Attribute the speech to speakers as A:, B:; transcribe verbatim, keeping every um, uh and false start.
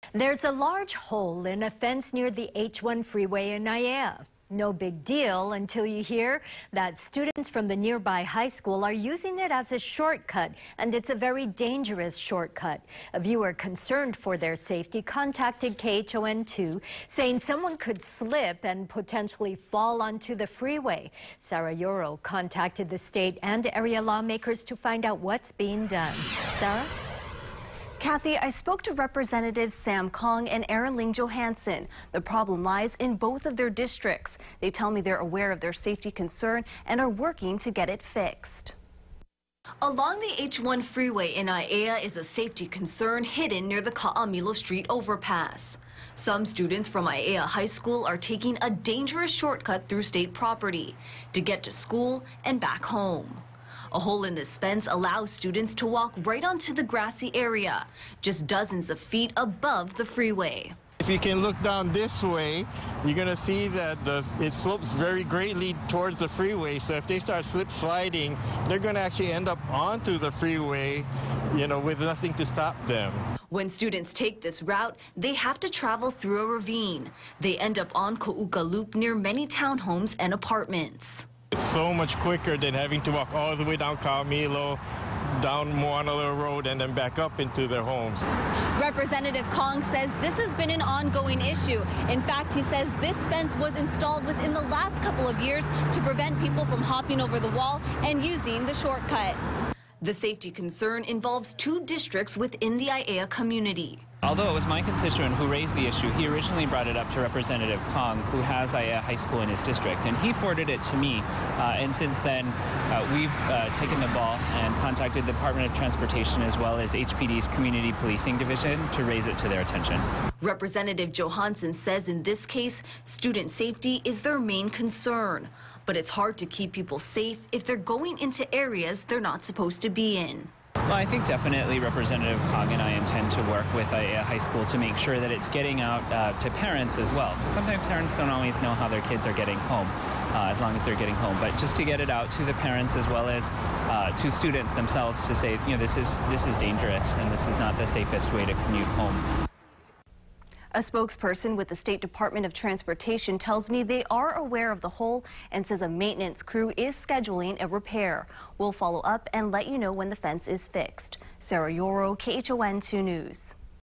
A: There's a large hole in a fence near the H one freeway in Aiea. No big deal until you hear that students from the nearby high school are using it as a shortcut, and it's a very dangerous shortcut. A viewer concerned for their safety contacted K H O N two, saying someone could slip and potentially fall onto the freeway. Sarah Yoro contacted the state and area lawmakers to find out what's being done. Sarah?
B: Kathy, I spoke to Representatives Sam Kong and Erin Ling Johansson. The problem lies in both of their districts. They tell me they're aware of their safety concern and are working to get it fixed.
C: Along the H one freeway in Aiea is a safety concern hidden near the Ka'amilo Street overpass. Some students from Aiea High School are taking a dangerous shortcut through state property to get to school and back home. A hole in this fence allows students to walk right onto the grassy area, just dozens of feet above the freeway.
D: If you can look down this way, you're going to see that the, it slopes very greatly towards the freeway. So if they start slip sliding, they're going to actually end up onto the freeway, you know, with nothing to stop them.
C: When students take this route, they have to travel through a ravine. They end up on Ko'uka Loop near many townhomes and apartments.
D: It's so much quicker than having to walk all the way down Ka'amilo, down Moanalo Road, and then back up into their homes.
E: Representative Kong says this has been an ongoing issue. In fact, he says this fence was installed within the last couple of years to prevent people from hopping over the wall and using the shortcut.
C: The safety concern involves two districts within the Aiea community.
F: Although it was my constituent who raised the issue, he originally brought it up to Representative Kong, who has Aiea High School in his district, and he forwarded it to me. Uh, and since then, uh, we've uh, taken the ball and contacted the Department of Transportation as well as H P D's Community Policing Division to raise it to their attention.
C: Representative Johansson says in this case, student safety is their main concern. But it's hard to keep people safe if they're going into areas they're not supposed to be in.
F: Well, I think definitely Representative Kong and I intend to work with Aiea High School to make sure that it's getting out uh, to parents as well. Because sometimes parents don't always know how their kids are getting home, uh, as long as they're getting home. But just to get it out to the parents as well as uh, to students themselves to say, you know, this is, this is dangerous and this is not the safest way to commute home.
B: A spokesperson with the State Department of Transportation tells me they are aware of the hole and says a maintenance crew is scheduling a repair. We'll follow up and let you know when the fence is fixed. Sarah Yoro, K H O N two News.